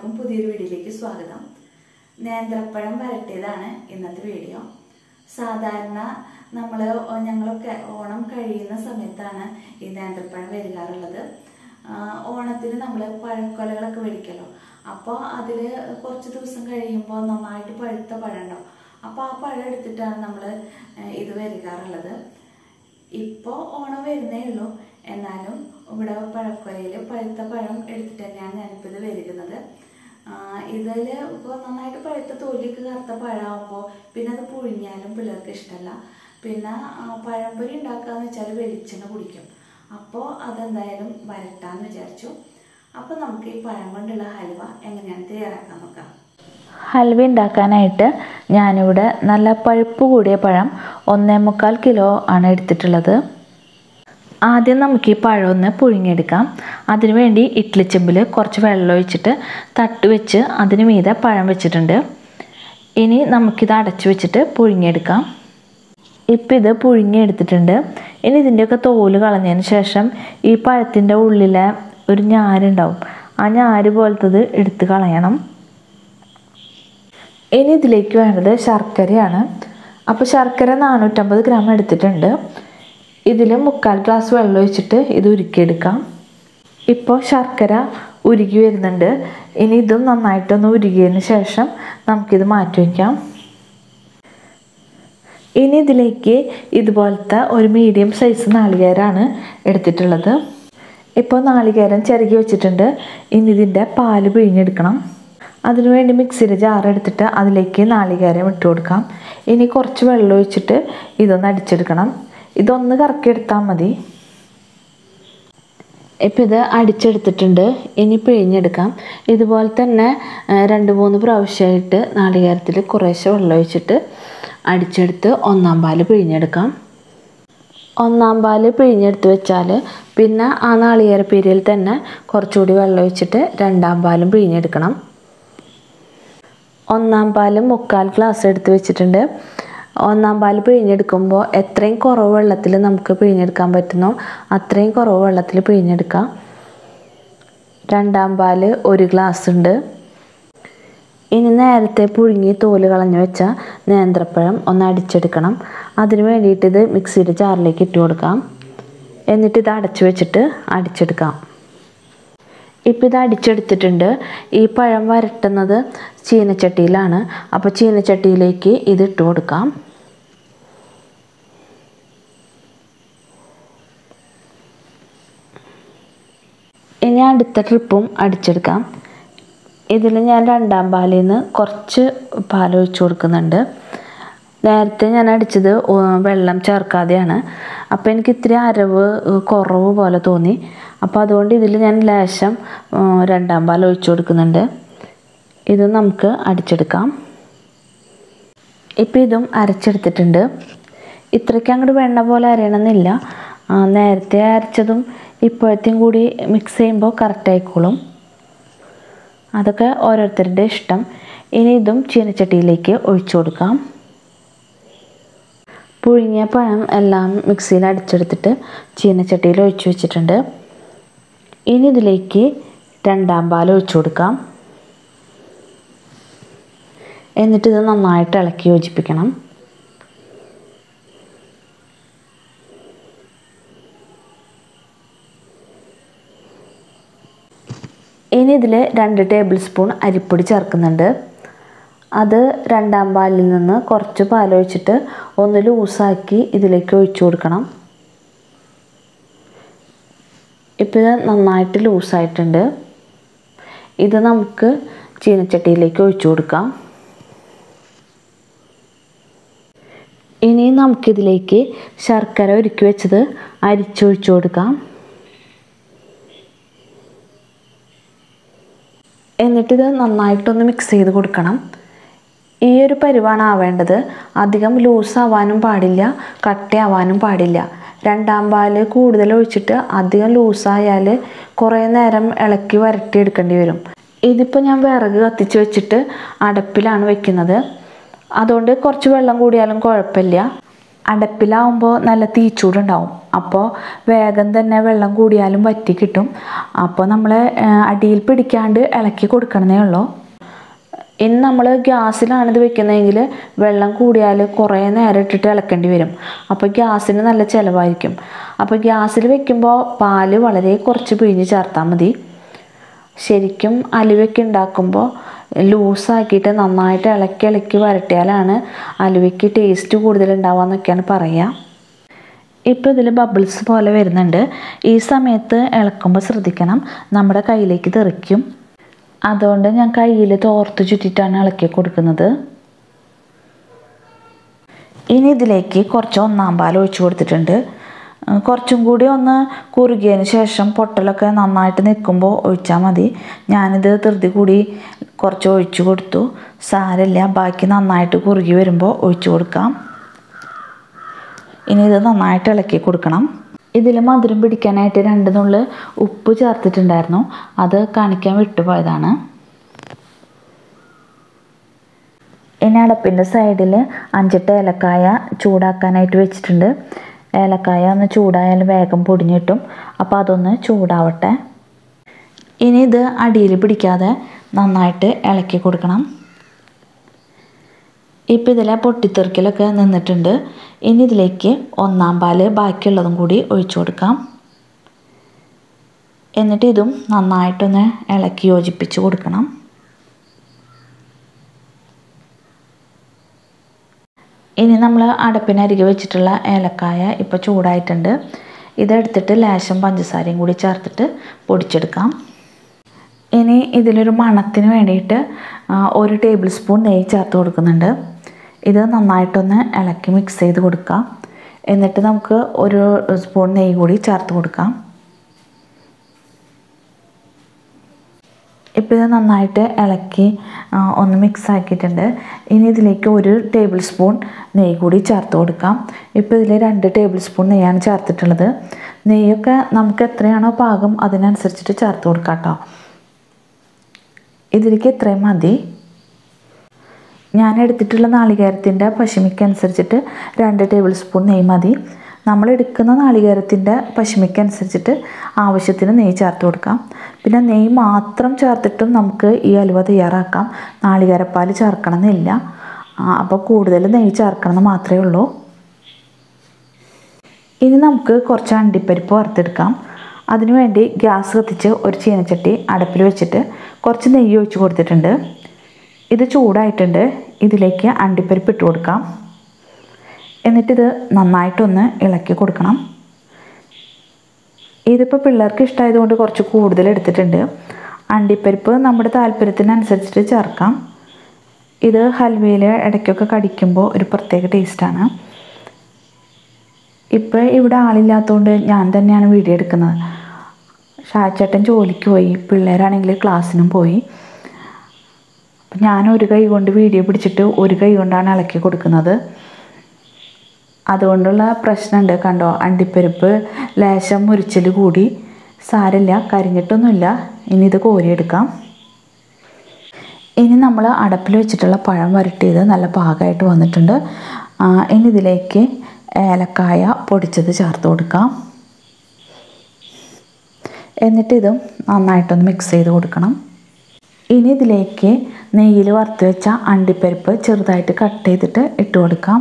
എല്ലാവർക്കും പുതിയൊരു വീഡിയോയിലേക്ക് സ്വാഗതം. നേന്ത്രപ്പഴം വരട്ടിയതാണ് ഇന്നത്തെ വീഡിയോ. സാധാരണ ഞങ്ങളൊക്കെ ഓണം കഴിയുന്ന സമയത്താണ് ഈ നേന്ത്രപ്പഴം വരികാറുള്ളത്. ഓണത്തിന് നമ്മൾ പഴക്കൊലകളൊക്കെ മേടിക്കല്ലോ. അപ്പോൾ അതിൽ കുറച്ച് ദിവസം കഴിയുമ്പോൾ നന്നായിട്ട് പഴുത്ത പഴം ഉണ്ടാവും. അപ്പോൾ ആ പഴം എടുത്തിട്ടാണ് നമ്മൾ ഇത് വരികാറുള്ളത്. ഇപ്പോൾ ഓണം വരുന്നേ ഉള്ളൂ, എന്നാലും ഇവിടെ പഴക്കൊലയിൽ പഴുത്ത പഴം എടുത്തിട്ട് തന്നെയാണ് ഞാനിപ്പോൾ ഇത് വരിക്കുന്നത്. ഇതിൽ ഇപ്പോൾ നന്നായിട്ട് പഴുത്ത തൊലിക്ക് കറുത്ത പഴമാകുമ്പോൾ പിന്നെ അത് പുഴുങ്ങിയാലും പിള്ളേർക്ക് ഇഷ്ടമല്ല. പിന്നെ പഴംപൊരി ഉണ്ടാക്കുകയെന്ന് വെച്ചാൽ വെളിച്ചെണ്ണ കുടിക്കും. അപ്പോൾ അതെന്തായാലും വരട്ടാന്ന് വിചാരിച്ചു. അപ്പോൾ നമുക്ക് ഈ പഴം കൊണ്ടുള്ള ഹൽവ എങ്ങനെയാണ് തയ്യാറാക്കാൻ നോക്കാം. ഹൽവ ഉണ്ടാക്കാനായിട്ട് ഞാനിവിടെ നല്ല പഴുപ്പ് കൂടിയ പഴം 1.25 കിലോ ആണ് എടുത്തിട്ടുള്ളത്. ആദ്യം നമുക്ക് ഈ പഴം ഒന്ന് പുഴുങ്ങിയെടുക്കാം. അതിനുവേണ്ടി ഇഡ്ഡലി ചെമ്പിൽ കുറച്ച് വെള്ളം ഒഴിച്ചിട്ട് തട്ട് വെച്ച് അതിന് മീതെ പഴം വെച്ചിട്ടുണ്ട്. ഇനി നമുക്കിത് അടച്ചു വെച്ചിട്ട് പുഴുങ്ങിയെടുക്കാം. ഇപ്പം ഇത് പുഴുങ്ങിയെടുത്തിട്ടുണ്ട്. ഇനി ഇതിൻ്റെയൊക്കെ തോല് കളഞ്ഞതിന് ശേഷം ഈ പഴത്തിൻ്റെ ഉള്ളിലെ ഒരു ഞാരുണ്ടാവും, ആ ഞാര് പോലത്തത് എടുത്ത് കളയണം. ഇനി ഇതിലേക്ക് വേണ്ടത് ശർക്കരയാണ്. അപ്പോൾ ശർക്കര 450 ഗ്രാം എടുത്തിട്ടുണ്ട്. ഇതിൽ 3/4 ഗ്ലാസ് വെള്ളം ഒഴിച്ചിട്ട് ഇത് ഉരുക്കിയെടുക്കാം. ഇപ്പോൾ ശർക്കര ഉരുകി വരുന്നുണ്ട്. ഇനി ഇതും നന്നായിട്ടൊന്ന് ഉരുകിയതിന് ശേഷം നമുക്കിത് മാറ്റി വയ്ക്കാം. ഇനി ഇതിലേക്ക് ഇതുപോലത്തെ ഒരു മീഡിയം സൈസ് നാളികേരമാണ് എടുത്തിട്ടുള്ളത്. ഇപ്പോൾ നാളികേരം ചിരകി വെച്ചിട്ടുണ്ട്. ഇനി ഇതിൻ്റെ പാല് പിഴിഞ്ഞെടുക്കണം. അതിനുവേണ്ടി മിക്സിയുടെ ജാർ എടുത്തിട്ട് അതിലേക്ക് നാളികേരം ഇട്ട് കൊടുക്കാം. ഇനി കുറച്ച് വെള്ളം ഒഴിച്ചിട്ട് ഇതൊന്ന് അടിച്ചെടുക്കണം. ഇതൊന്ന് കറക്കിയെടുത്താൽ മതി. ഇപ്പം ഇത് അടിച്ചെടുത്തിട്ടുണ്ട്. ഇനി പിഴിഞ്ഞെടുക്കാം. ഇതുപോലെ തന്നെ 2-3 പ്രാവശ്യമായിട്ട് നാളികേരത്തിൽ കുറേശ്ശെ വെള്ളം ഒഴിച്ചിട്ട് അടിച്ചെടുത്ത് 1-ാം പാല് പിഴിഞ്ഞെടുക്കാം. 1-ാം പാല് പിഴിഞ്ഞെടുത്ത് വെച്ചാൽ പിന്നെ ആ നാളികേരപ്പീരിയിൽ തന്നെ കുറച്ചുകൂടി വെള്ളം ഒഴിച്ചിട്ട് 2-ാം പാലും പിഴിഞ്ഞെടുക്കണം. 1-ാം പാല് 3/4 ഗ്ലാസ് എടുത്ത് വെച്ചിട്ടുണ്ട്. 1-ാം പാല് പിഴിഞ്ഞെടുക്കുമ്പോൾ എത്രയും കുറവ് വെള്ളത്തിൽ നമുക്ക് പിഴിഞ്ഞെടുക്കാൻ പറ്റുന്നോ അത്രയും കുറവ് വെള്ളത്തിൽ പിഴിഞ്ഞെടുക്കാം. 2-ാം പാല് 1 ഗ്ലാസ് ഉണ്ട്. ഇനി നേരത്തെ പുഴുങ്ങി തോല് കളഞ്ഞു വെച്ച നേന്ത്രപ്പഴം ഒന്ന് അടിച്ചെടുക്കണം. അതിന് വേണ്ടിയിട്ട് ഇത് മിക്സിയുടെ ജാറിലേക്ക് ഇട്ട് കൊടുക്കാം. എന്നിട്ട് ഇത് അടച്ചു വെച്ചിട്ട് അടിച്ചെടുക്കാം. ഇപ്പം ഇത് അടിച്ചെടുത്തിട്ടുണ്ട്. ഈ പഴം വരട്ടുന്നത് ചീനച്ചട്ടിയിലാണ്. അപ്പോൾ ചീനച്ചട്ടിയിലേക്ക് ഇത് ഇട്ട് കൊടുക്കാം. ഇനി അടുത്ത ട്രിപ്പും അടിച്ചെടുക്കാം. ഇതിൽ ഞാൻ 2-ാം പാലിൽ നിന്ന് കുറച്ച് പാൽ ഒഴിച്ചു കൊടുക്കുന്നുണ്ട്. നേരത്തെ ഞാൻ അടിച്ചത് വെള്ളം ചേർക്കാതെയാണ്. അപ്പോൾ എനിക്ക് ഇത്തിരി അരവ് കുറവ് പോലെ തോന്നി. അപ്പോൾ അതുകൊണ്ട് ഇതിൽ ഞാൻ ലേശം 2-ാം പാൽ ഒഴിച്ചു കൊടുക്കുന്നുണ്ട്. ഇത് നമുക്ക് അടിച്ചെടുക്കാം. ഇപ്പോൾ ഇതും അരച്ചെടുത്തിട്ടുണ്ട്. ഇത്രയ്ക്ക് അങ്ങോട്ട് വെണ്ണ പോലെ അരയണമെന്നില്ല. നേരത്തെ അരച്ചതും ഇപ്പോഴത്തെയും കൂടി മിക്സ് ചെയ്യുമ്പോൾ കറക്റ്റായിക്കോളും. അതൊക്കെ ഓരോരുത്തരുടെ ഇഷ്ടം. ഇനി ഇതും ചീനച്ചട്ടിയിലേക്ക് ഒഴിച്ചു കൊടുക്കാം. പുഴുങ്ങിയ പഴം എല്ലാം മിക്സിയിൽ അടിച്ചെടുത്തിട്ട് ചീനച്ചട്ടിയിൽ ഒഴിച്ചു വെച്ചിട്ടുണ്ട്. ഇനി ഇതിലേക്ക് 2-ാം പാൽ ഒഴിച്ചു കൊടുക്കാം. എന്നിട്ടിത് നന്നായിട്ട് ഇളക്കി യോജിപ്പിക്കണം. ഇനി ഇതിൽ 2 ടേബിൾ സ്പൂൺ അരിപ്പൊടി ചേർക്കുന്നുണ്ട്. അത് 2-ാം പാലിൽ നിന്ന് കുറച്ച് പാലൊഴിച്ചിട്ട് ഒന്ന് ലൂസാക്കി ഇതിലേക്ക് ഒഴിച്ചു കൊടുക്കണം. ഇപ്പോൾ ഇത് നന്നായിട്ട് ലൂസായിട്ടുണ്ട്. ഇത് നമുക്ക് ചീനച്ചട്ടിയിലേക്ക് ഒഴിച്ചു കൊടുക്കാം. ഇനി നമുക്കിതിലേക്ക് ശർക്കര ഉരുക്കി വെച്ചത് അരിച്ചൊഴിച്ചു കൊടുക്കാം. എന്നിട്ടിത് നന്നായിട്ടൊന്ന് മിക്സ് ചെയ്ത് കൊടുക്കണം. ഈ ഒരു പരുവാണ് ആവേണ്ടത്. അധികം ലൂസാവാനും പാടില്ല, കട്ടയാവാനും പാടില്ല. 2-ാം പാല് കൂടുതൽ ഒഴിച്ചിട്ട് അധികം ലൂസായാൽ കുറേ നേരം ഇളക്കി വരട്ടിയെടുക്കേണ്ടി വരും. ഇതിപ്പോൾ ഞാൻ വിറക് കത്തിച്ച് വെച്ചിട്ട് അടപ്പിലാണ് വെക്കുന്നത്. അതുകൊണ്ട് കുറച്ച് വെള്ളം കൂടിയാലും കുഴപ്പമില്ല. അടപ്പിലാവുമ്പോൾ നല്ല തീച്ചൂടുണ്ടാവും, അപ്പോൾ വേഗം തന്നെ വെള്ളം കൂടിയാലും വറ്റി കിട്ടും. അപ്പോൾ നമ്മൾ അടിയിൽ പിടിക്കാണ്ട് ഇളക്കി കൊടുക്കണമെന്നേ ഉള്ളൂ. ഇനി നമ്മൾ ഗ്യാസിലാണിത് വെക്കുന്നതെങ്കിൽ വെള്ളം കൂടിയാൽ കുറേ നേരം ഇട്ടിട്ട് ഇളക്കേണ്ടി വരും. അപ്പോൾ ഗ്യാസിന് നല്ല ചിലവായിരിക്കും. അപ്പോൾ ഗ്യാസിൽ വെക്കുമ്പോൾ പാല് വളരെ കുറച്ച് പിഴിഞ്ഞ് ചേർത്താൽ മതി. ശരിക്കും അലുവയ്ക്ക് ഉണ്ടാക്കുമ്പോൾ ലൂസാക്കിയിട്ട് നന്നായിട്ട് ഇളക്കി വരട്ടിയാലാണ് അലുവയ്ക്ക് ടേസ്റ്റ് കൂടുതലുണ്ടാവുക എന്നൊക്കെയാണ് പറയുക. ഇപ്പോൾ ഇതിൽ ബബിൾസ് പോലെ വരുന്നുണ്ട്. ഈ സമയത്ത് ഇളക്കുമ്പോൾ ശ്രദ്ധിക്കണം, നമ്മുടെ കയ്യിലേക്ക് തെറിക്കും. അതുകൊണ്ട് ഞാൻ കയ്യിൽ തോർത്ത് ചുറ്റിട്ടാണ് ഇളക്കി കൊടുക്കുന്നത്. ഇനി ഇതിലേക്ക് കുറച്ച് ഒന്നാം പാൽ ഒഴിച്ചു കൊടുത്തിട്ടുണ്ട്. കുറച്ചും കൂടി ഒന്ന് കുറുകിയതിന് ശേഷം പൊട്ടലൊക്കെ നന്നായിട്ട് നിൽക്കുമ്പോൾ ഒഴിച്ചാൽ മതി. ഞാനിത് ധൃതി കൂടി കുറച്ച് ഒഴിച്ചു കൊടുത്തു. സാരമില്ല, ബാക്കി നന്നായിട്ട് കുറുകി വരുമ്പോൾ ഒഴിച്ചു കൊടുക്കാം. ഇനി ഇത് നന്നായിട്ട് ഇളക്കി കൊടുക്കണം. ഇതിൽ മധുരം പിടിക്കാനായിട്ട് 2 നുള്ള് ഉപ്പ് ചേർത്തിട്ടുണ്ടായിരുന്നു, അത് കാണിക്കാൻ വിട്ടുപോയതാണ്. ഇനി അടപ്പിൻ്റെ സൈഡിൽ 5-8 ഏലക്കായ ചൂടാക്കാനായിട്ട് വെച്ചിട്ടുണ്ട്. ഏലക്കായ ഒന്ന് ചൂടായാലും വേഗം പൊടിഞ്ഞ് കിട്ടും. അപ്പോൾ അതൊന്ന് ചൂടാവട്ടെ. ഇനി ഇത് അടിയിൽ പിടിക്കാതെ നന്നായിട്ട് ഇളക്കി കൊടുക്കണം. ഇപ്പോൾ ഇതിലെ പൊട്ടിത്തെറിക്കലൊക്കെ നിന്നിട്ടുണ്ട്. ഇനി ഇതിലേക്ക് ഒന്നാം പാല് ബാക്കിയുള്ളതും കൂടി ഒഴിച്ചു കൊടുക്കാം. എന്നിട്ട് ഇതും നന്നായിട്ടൊന്ന് ഇളക്കി യോജിപ്പിച്ച് കൊടുക്കണം. ഇനി നമ്മൾ അടപ്പിനരികെ വെച്ചിട്ടുള്ള ഏലക്കായ ഇപ്പോൾ ചൂടായിട്ടുണ്ട്. ഇതെടുത്തിട്ട് ലേശം പഞ്ചസാരയും കൂടി ചേർത്തിട്ട് പൊടിച്ചെടുക്കാം. ഇനി ഇതിലൊരു മണത്തിന് വേണ്ടിയിട്ട് 1 ടേബിൾ സ്പൂൺ നെയ്യ് ചേർത്ത് കൊടുക്കുന്നുണ്ട്. ഇത് നന്നായിട്ടൊന്ന് ഇളക്കി മിക്സ് ചെയ്ത് കൊടുക്കാം. എന്നിട്ട് നമുക്ക് 1 സ്പൂൺ നെയ്യ് കൂടി ചേർത്ത് കൊടുക്കാം. ഇപ്പോൾ ഇത് നന്നായിട്ട് ഇളക്കി ഒന്ന് മിക്സ് ആക്കിയിട്ടുണ്ട്. ഇനി ഇതിലേക്ക് 1 ടേബിൾ സ്പൂൺ നെയ്യ് കൂടി ചേർത്ത് കൊടുക്കാം. ഇപ്പോൾ ഇതിൽ 2 ടേബിൾ സ്പൂൺ നെയ്യാണ് ചേർത്തിട്ടുള്ളത്. നെയ്യൊക്കെ നമുക്ക് എത്രയാണോ പാകം അതിനനുസരിച്ചിട്ട് ചേർത്ത് കൊടുക്കാം കേട്ടോ. ഇതിലേക്ക് ഇത്രയും മതി. ഞാൻ എടുത്തിട്ടുള്ള നാളികേരത്തിൻ്റെ പശിമിക്കനുസരിച്ചിട്ട് 2 ടേബിൾ സ്പൂൺ നെയ്യ് മതി. നമ്മൾ എടുക്കുന്ന നാളികേരത്തിൻ്റെ പശിമിക്കനുസരിച്ചിട്ട് ആവശ്യത്തിന് നെയ്യ് ചേർത്ത് കൊടുക്കാം. പിന്നെ നെയ്യ് മാത്രം ചേർത്തിട്ടും നമുക്ക് ഈ അലുവ തയ്യാറാക്കാം. നാളികേരപ്പാൽ ചേർക്കണം എന്നില്ല. അപ്പോൾ കൂടുതൽ നെയ്യ് ചേർക്കണം എന്ന് മാത്രമേ ഉള്ളൂ. ഇനി നമുക്ക് കുറച്ച് അണ്ടിപ്പരിപ്പ് വറുത്തെടുക്കാം. അതിനുവേണ്ടി ഗ്യാസ് കത്തിച്ച് ഒരു ചീനച്ചട്ടി അടുപ്പിൽ വെച്ചിട്ട് കുറച്ച് നെയ്യ് ഒഴിച്ച് കൊടുത്തിട്ടുണ്ട്. ഇത് ചൂടായിട്ടുണ്ട്. ഇതിലേക്ക് അണ്ടിപ്പരിപ്പ് ഇട്ട് കൊടുക്കാം. എന്നിട്ടിത് നന്നായിട്ടൊന്ന് ഇളക്കി കൊടുക്കണം. ഇതിപ്പോൾ പിള്ളേർക്ക് ഇഷ്ടമായതുകൊണ്ട് കുറച്ച് കൂടുതൽ എടുത്തിട്ടുണ്ട്. അണ്ടിപ്പരിപ്പ് നമ്മുടെ താല്പര്യത്തിനനുസരിച്ചിട്ട് ചേർക്കാം. ഇത് ഹൽവയിൽ ഇടയ്ക്കൊക്കെ കടിക്കുമ്പോൾ ഒരു പ്രത്യേക ടേസ്റ്റാണ്. ഇപ്പോൾ ഇവിടെ ആളില്ലാത്തതുകൊണ്ട് ഞാൻ തന്നെയാണ് വീഡിയോ എടുക്കുന്നത്. ഷാച്ചേട്ടൻ ജോലിക്ക് പോയി, പിള്ളേരാണെങ്കിൽ ക്ലാസ്സിനും പോയി. അപ്പം ഞാൻ ഒരു കൈ കൊണ്ട് വീഡിയോ പിടിച്ചിട്ട് ഒരു കൈ കൊണ്ടാണ് ഇളക്കി കൊടുക്കുന്നത്. അതുകൊണ്ടുള്ള പ്രശ്നമുണ്ട്. കണ്ടോ, അണ്ടിപ്പരിപ്പ് ലേശം മുരിച്ചൽ കൂടി. സാരമില്ല, കരിഞ്ഞിട്ടൊന്നുമില്ല. ഇനി ഇത് കോരിയെടുക്കാം. ഇനി നമ്മൾ അടപ്പിൽ വെച്ചിട്ടുള്ള പഴം വരട്ടിയത് നല്ല പാകമായിട്ട് വന്നിട്ടുണ്ട്. ഇനി ഇതിലേക്ക് ഏലക്കായ പൊടിച്ചത് ചേർത്ത് കൊടുക്കാം. എന്നിട്ട് ഇതും നന്നായിട്ടൊന്ന് മിക്സ് ചെയ്ത് കൊടുക്കണം. ഇനി ഇതിലേക്ക് നെയ്യിൽ വറുത്ത് വെച്ച അണ്ടിപ്പരിപ്പ് ചെറുതായിട്ട് കട്ട് ചെയ്തിട്ട് ഇട്ട് കൊടുക്കാം.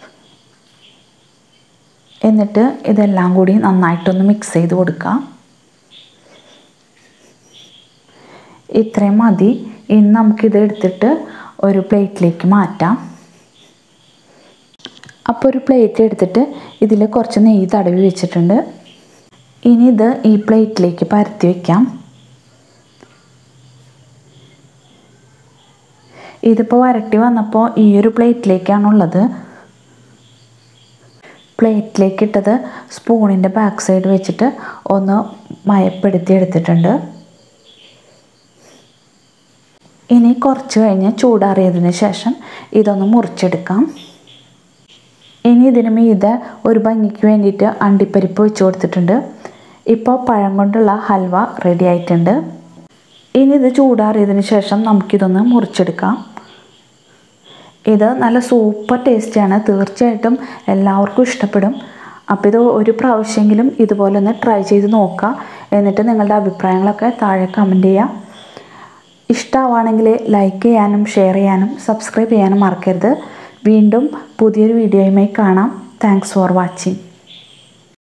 എന്നിട്ട് ഇതെല്ലാം കൂടി നന്നായിട്ടൊന്ന് മിക്സ് ചെയ്ത് കൊടുക്കാം. ഇത്രയും മതി. ഇനി നമുക്കിത് എടുത്തിട്ട് ഒരു പ്ലേറ്റിലേക്ക് മാറ്റാം. അപ്പോൾ ഒരു പ്ലേറ്റ് എടുത്തിട്ട് ഇതിൽ കുറച്ച് നെയ്യ് തടവി വെച്ചിട്ടുണ്ട്. ഇനി ഇത് ഈ പ്ലേറ്റിലേക്ക് പരത്തി വയ്ക്കാം. ഇതിപ്പോൾ വരട്ടി വന്നപ്പോൾ ഈ ഒരു പ്ലേറ്റിലേക്കാണുള്ളത്. പ്ലേറ്റിലേക്ക് ഇട്ടത് സ്പൂണിൻ്റെ ബാക്ക് സൈഡ് വെച്ചിട്ട് ഒന്ന് മയപ്പെടുത്തി എടുത്തിട്ടുണ്ട്. ഇനി കുറച്ച് കഴിഞ്ഞ് ചൂടാറിയതിന് ശേഷം ഇതൊന്ന് മുറിച്ചെടുക്കാം. ഇനി ഇതിന് മീതെ ഒരു ഭംഗിക്ക് വേണ്ടിയിട്ട് അണ്ടിപ്പരിപ്പ് വെച്ച് കൊടുത്തിട്ടുണ്ട്. ഇപ്പോൾ പഴം കൊണ്ടുള്ള ഹൽവ റെഡി ആയിട്ടുണ്ട്. ഇനി ഇത് ചൂടാറിയതിന് ശേഷം നമുക്കിതൊന്ന് മുറിച്ചെടുക്കാം. ഇത് നല്ല സൂപ്പർ ടേസ്റ്റിയാണ്, തീർച്ചയായിട്ടും എല്ലാവർക്കും ഇഷ്ടപ്പെടും. അപ്പോൾ ഇത് ഒരു പ്രാവശ്യമെങ്കിലും ഇതുപോലെ ഒന്ന് ട്രൈ ചെയ്ത് നോക്കുക. എന്നിട്ട് നിങ്ങളുടെ അഭിപ്രായങ്ങളൊക്കെ താഴെ കമൻറ്റ് ചെയ്യാം. ഇഷ്ടമാവുകയാണെങ്കിൽ ലൈക്ക് ചെയ്യാനും ഷെയർ ചെയ്യാനും സബ്സ്ക്രൈബ് ചെയ്യാനും മറക്കരുത്. വീണ്ടും പുതിയൊരു വീഡിയോയുമായി കാണാം. Thanks for watching.